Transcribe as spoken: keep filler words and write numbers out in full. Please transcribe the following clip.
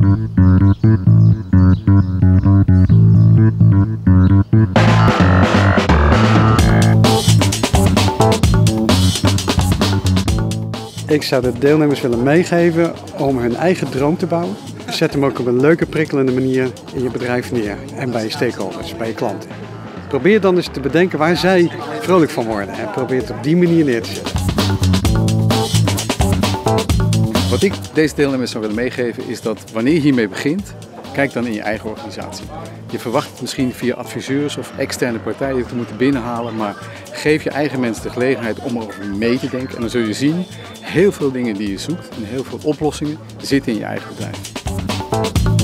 Ik zou de deelnemers willen meegeven om hun eigen droom te bouwen. Zet hem ook op een leuke, prikkelende manier in je bedrijf neer en bij je stakeholders, bij je klanten. Probeer dan eens te bedenken waar zij vrolijk van worden en probeer het op die manier neer te zetten. Wat ik deze deelnemers zou willen meegeven is dat wanneer je hiermee begint, kijk dan in je eigen organisatie. Je verwacht het misschien via adviseurs of externe partijen te moeten binnenhalen, maar geef je eigen mensen de gelegenheid om erover mee te denken. En dan zul je zien, heel veel dingen die je zoekt en heel veel oplossingen zitten in je eigen bedrijf.